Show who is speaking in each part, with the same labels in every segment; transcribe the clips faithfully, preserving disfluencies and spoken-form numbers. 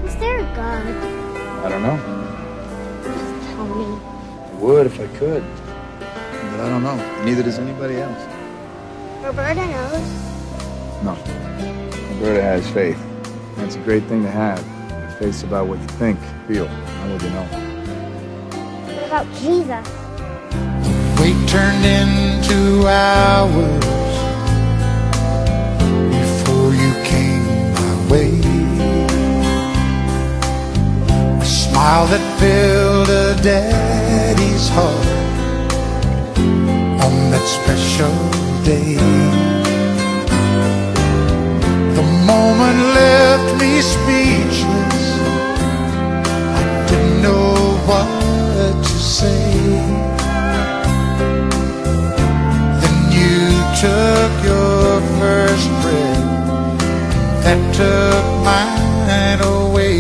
Speaker 1: Is there a God?
Speaker 2: I don't know.
Speaker 1: Just tell me.
Speaker 2: I would if I could. But I don't know. Neither does anybody else.
Speaker 1: Roberta knows.
Speaker 2: No. Roberta has faith. That's a great thing to have. Faith's about what you think, feel, not what you know.
Speaker 1: What about Jesus?
Speaker 3: Wait turned into hours before you came my way. A smile that filled a daddy's heart on that special day. The moment left me speechless. I didn't know what to say. Then you took your first breath, that took mine away.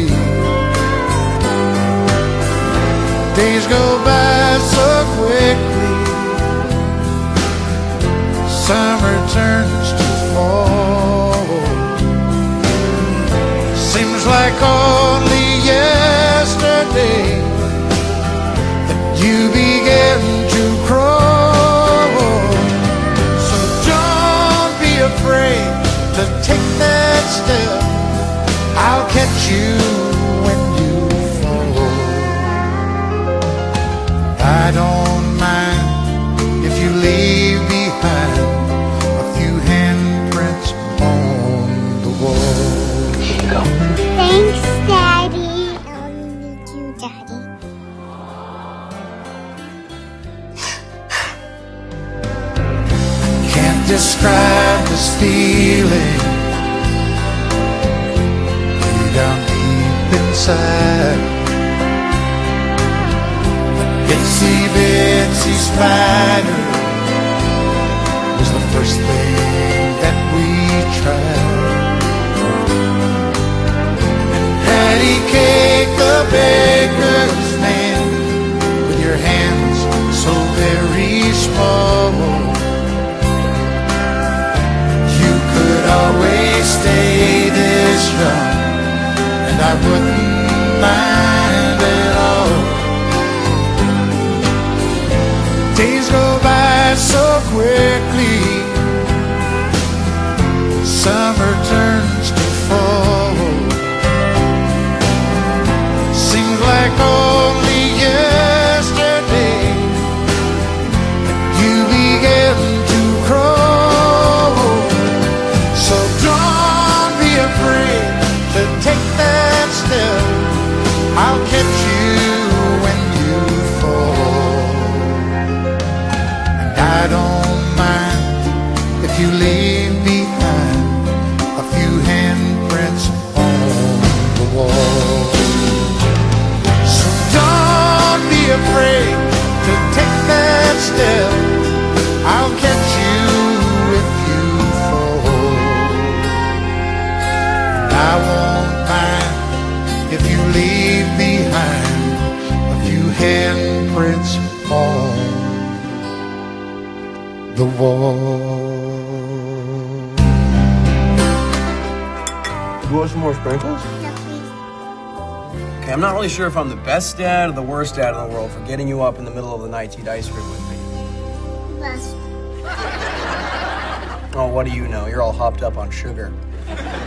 Speaker 3: Days go by so quickly, summer turns to fall. Seems like only yesterday that you began to crawl. So don't be afraid to take that step. I'll catch you when you fall. I don't mind if you leave behind a few handprints on the wall.
Speaker 2: Here you go.
Speaker 1: Thanks, Daddy. I need you, Daddy.
Speaker 3: Can't describe this feeling way down deep inside. Itsy bitsy spider was the first thing that we tried. And patty cake, the baker's man, with your hands so very small. You could always stay this young, and I wouldn't mind at all. Days go by so quickly, summer turns to fall. Seems like only yesterday that you began to crawl. So don't be afraid to take that step. I'll catch you when you fall. And I don't mind if you leave behind a few handprints on the wall. So don't be afraid to take that step. I'll catch you if you fall. And I won't mind if you leave behind a few handprints on the wall.
Speaker 4: You want some more sprinkles?
Speaker 1: Yeah, please.
Speaker 4: Okay, I'm not really sure if I'm the best dad or the worst dad in the world for getting you up in the middle of the night to eat ice cream with me.
Speaker 1: Bless.
Speaker 4: Oh, what do you know? You're all hopped up on sugar.